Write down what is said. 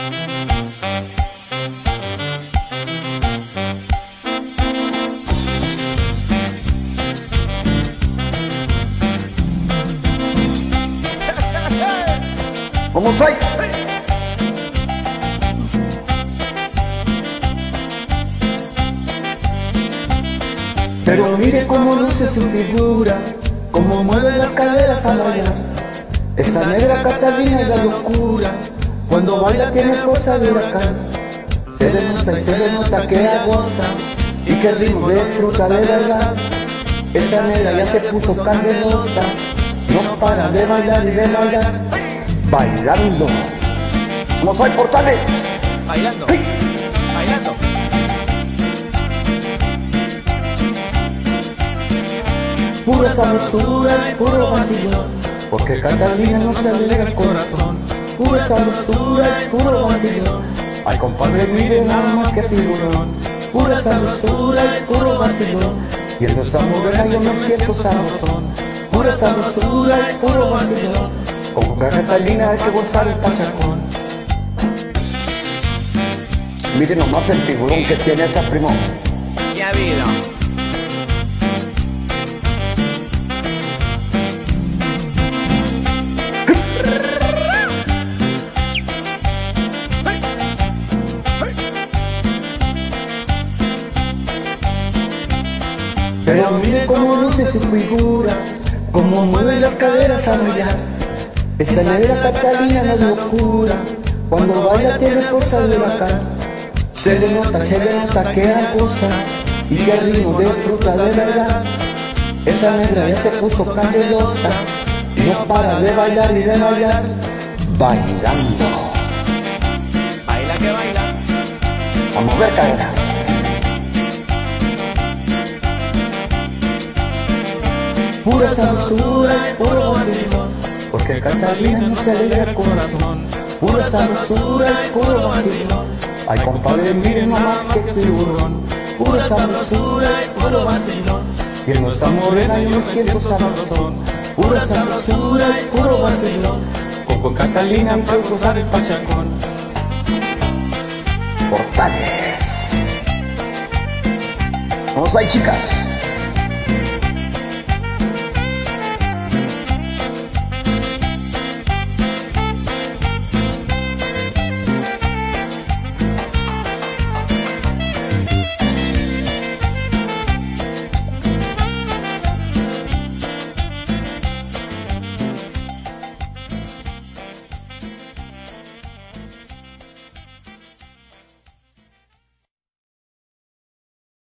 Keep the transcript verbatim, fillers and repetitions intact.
Vamos ahí. Pero mire cómo luce su figura, cómo mueve las caderas al bailar. Esa negra Catalina es la locura, cuando baila tiene fuerza de huracán. Se le nota y se le nota que ella goza y que el ritmo de fruta de verdad. Esa negra ya se puso candelosa, no para de bailar y de bailar. Bailando. Vamos ahí, Portales. Bailando, ¡Hey! bailando. Pura sabrosura y puro vacilón, porque Catalina no se alegra el corazón. Pura sabrosura y puro vacilón, ay compadre mire nada más que tiburón. Pura sabrosura y puro vacilón, viendo esa morena yo me siento sabrosón. Pura sabrosura y puro vacilón, con Catalina hay que gozar el pachacón. Miren nomás el tiburón que tiene esa primo. ¿Qué ha habido? Pero mire cómo luce su figura, cómo mueve las caderas al bailar. Esa negra Catalina es la locura, cuando baila tiene fuerza de huracán. Se le nota, se le nota que da cosa y que el ritmo de fruta de verdad. Esa negra ya se puso candelosa, no para de bailar y de bailar. Bailando. Baila que baila. A mover caderas. Pura sabrosura y puro vacilón, porque Catalina no se alegra el corazón. Pura sabrosura y puro vacilón, ay compadre mire nomás que tiburón. Pura sabrosura y puro vacilón, viendo esta morena yo me siento sabrosón. Pura sabrosura y puro vacilón, con, con Catalina puedo gozar el pachacón. Portales. Vamos ahí, chicas.